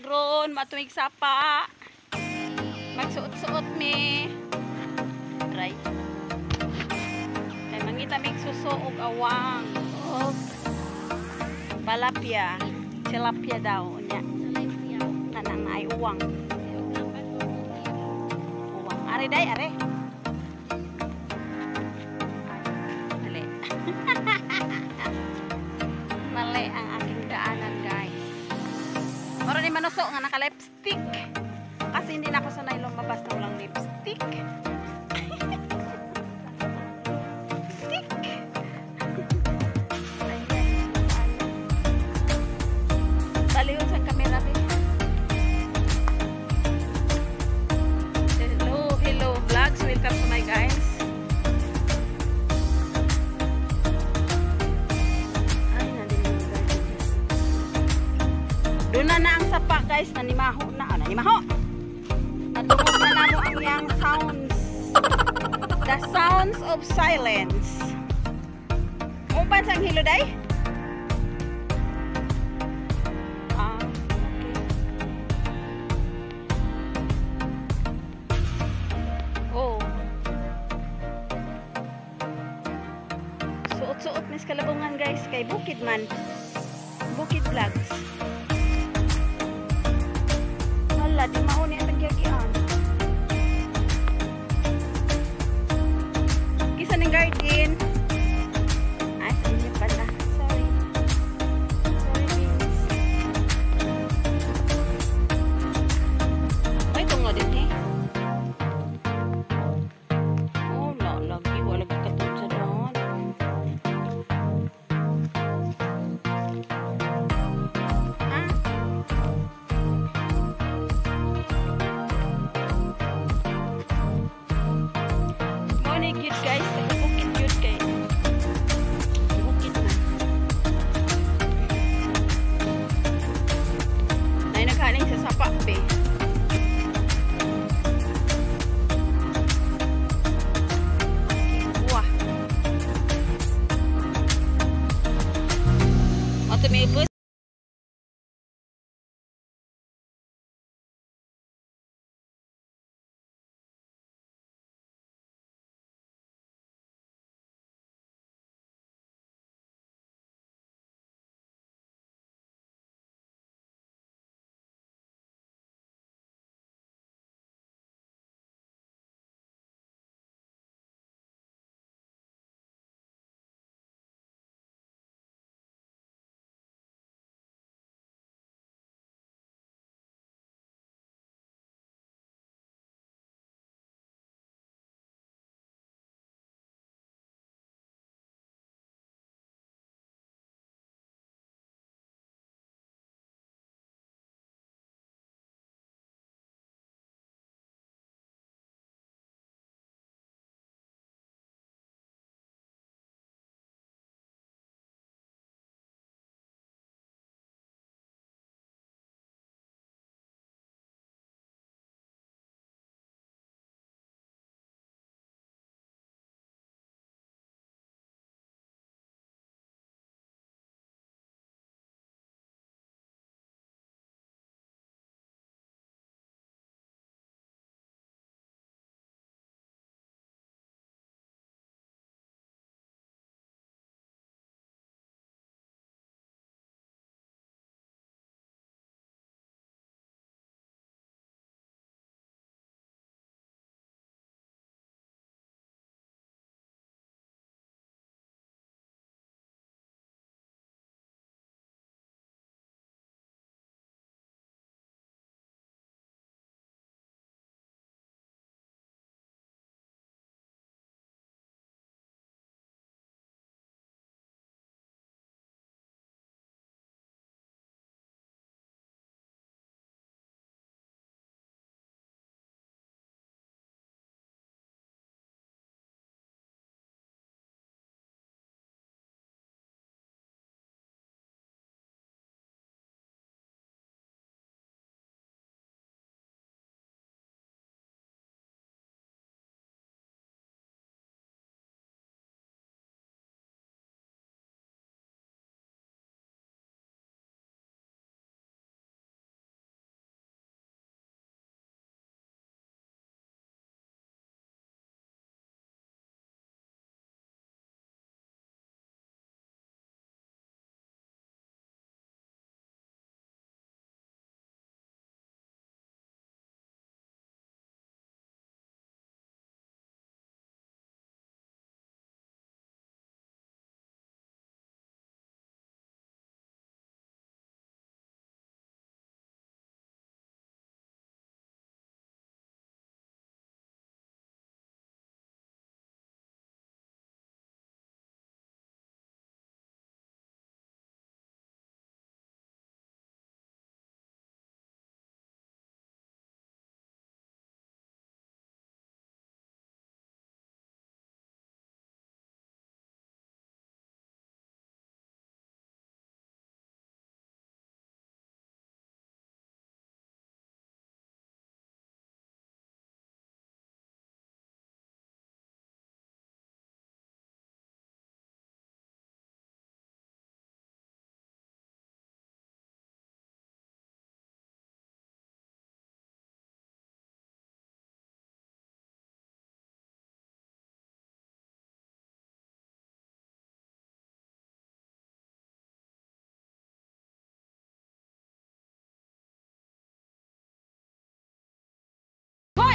ron, matumig sapa. Magsuot-suot mi. Aray. Kay mangita mig suso og awang. Og balapya. Tilapia daw nya. Nanang ay uwang. Uwang. Are day, are. Dali. Mali ang aking daanan, guys. Moro ni manuso nga naka-lipstick. Kasi hindi na ako sanay lumabas na walang lipstick. Stick. Baliw sa camera din. Hello vlogs. Welcome to my guys. Ay, nandun yung guys. Doon na ang sapa guys. Nanimaho na. Nanimaho! Natungod na namo ang yang sounds. The sounds of silence. Uban sang hilo day? Oh. Suot-suot mis kalabungan guys kay Bukid man. Bukid Vlogs. Hala, di mauni ang tagyagian. Kisa ng garden. Ay, sa inyo pala. Sorry. Sorry, beans. Ay, tungo din eh. Oh, lagi. Wala katod sa doon. Cute guys, bukid cute kay bukid na. Nay naghaling sa sapa be. Wah. Ato may bus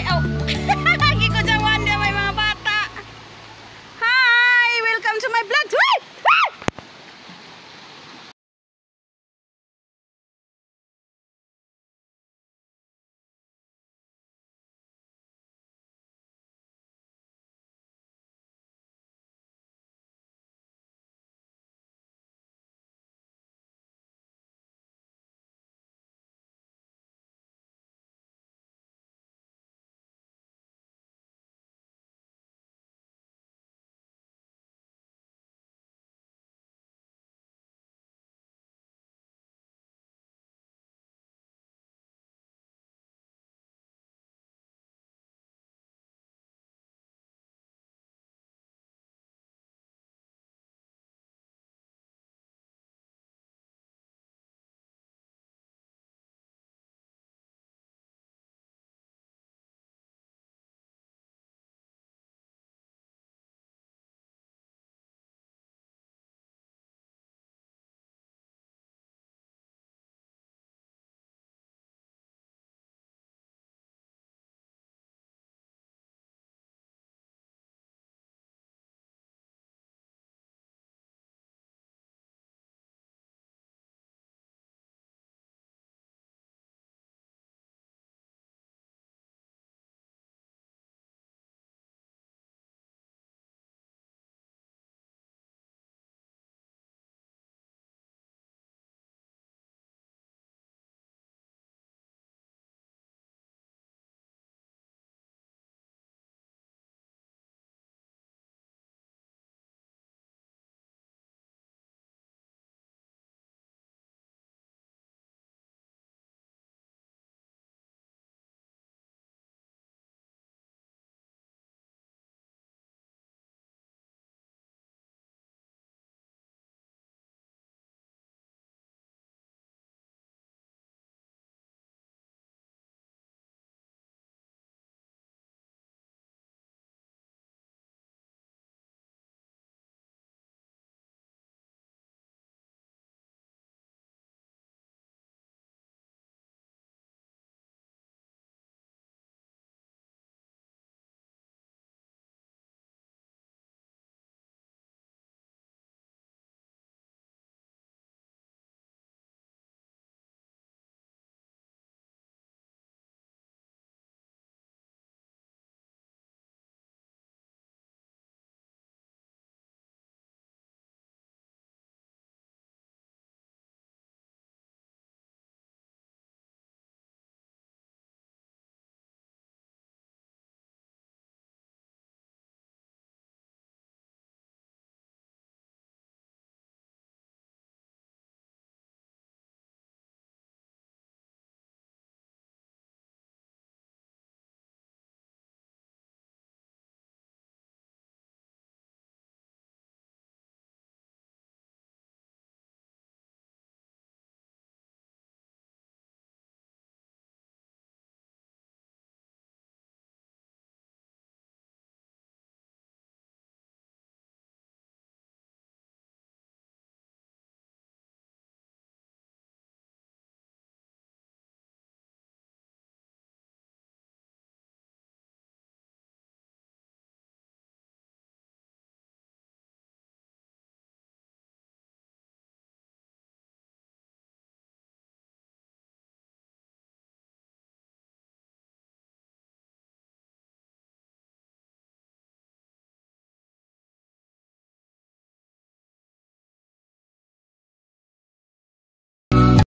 Oh. Lagi ko sa Wanda, may mga bata. Hi! Welcome to my vlog.